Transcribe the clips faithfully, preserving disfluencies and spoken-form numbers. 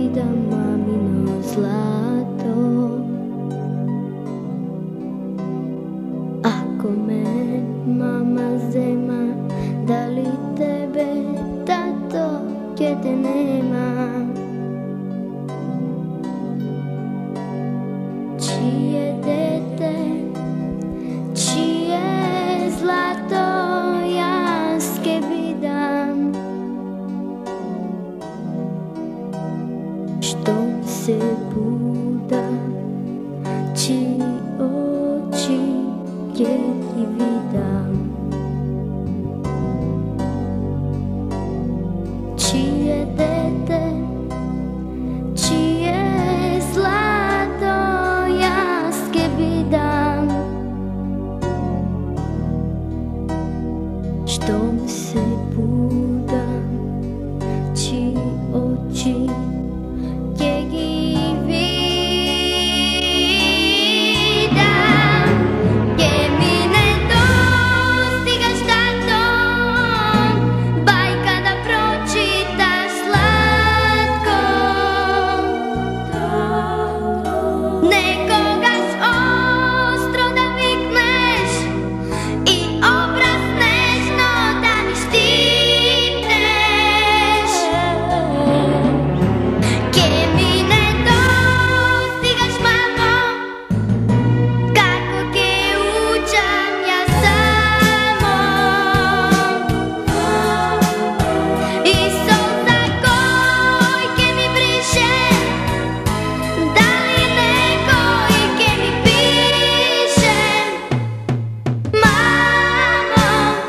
bida mamino zlato. Ako me mama zema, da li tebe, tato, gdje te nema? Čije dete, čije zlato, ja ske bidam. Što se buda, čiji oči, gdje ti vidam. Čije dete, čije zlato, ja ske bidam. Što se buda, čiji oči, gdje gi vidam. Gdje mi ne dostigaš, tato, bajka da pročitaš slatko. Nekogaš ostro da vikneš i obraz nežno da mi štipneš. Gdje mi ne dostigaš, mamo, kako ke učam ja samo. I solza kojke mi briše, da li neko i ke mi piše. Mamo,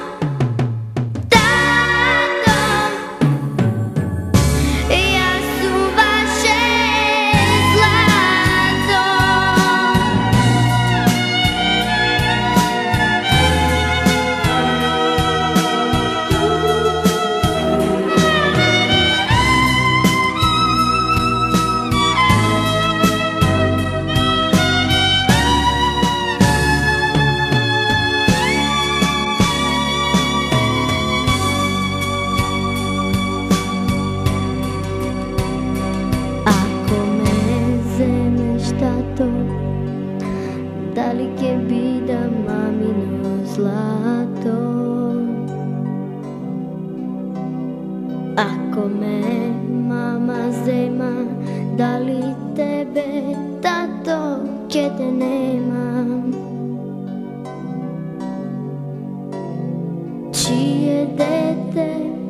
tato, ja su vaše zlato. Ako me zemeš, tato, da li ke bida mamino zlato? Ako me mama zema, da li tebe, tato, gdje te nema? Čije dete,